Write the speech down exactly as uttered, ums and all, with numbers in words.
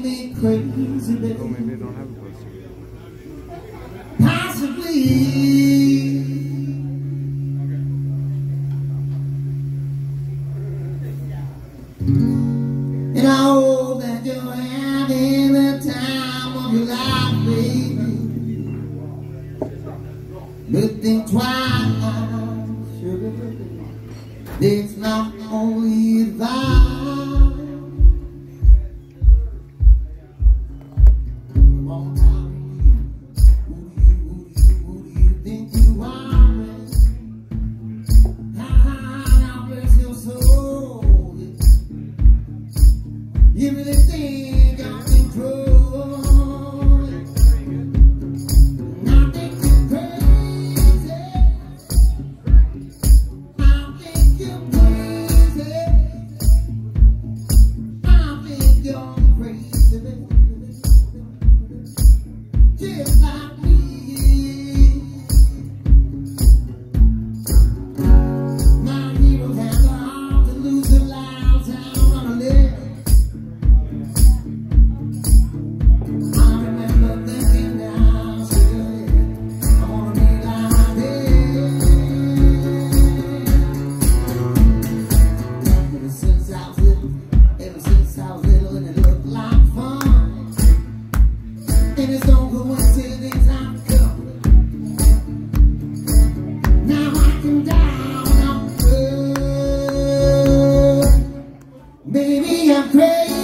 me crazy, baby. Oh, maybe they don't have a poster. Possibly. And I hope that you're having the time of your life, baby. But think twice, sugar. It's not only advice. Come on now, who do you, who do you, who do you think you are, man? Now bless your soul. You really think I'm control? I think you're crazy. I think you're crazy. I think you're crazy, baby. Just like me. My heroes have the heart to lose their lives out on a limb. I remember thinking now, shit, I wanna be like this. Ever since I was little, ever since I was little, and it looked like fun. And it's no coincidence I'm coming. Now I can down, I'm good. Baby, I'm crazy.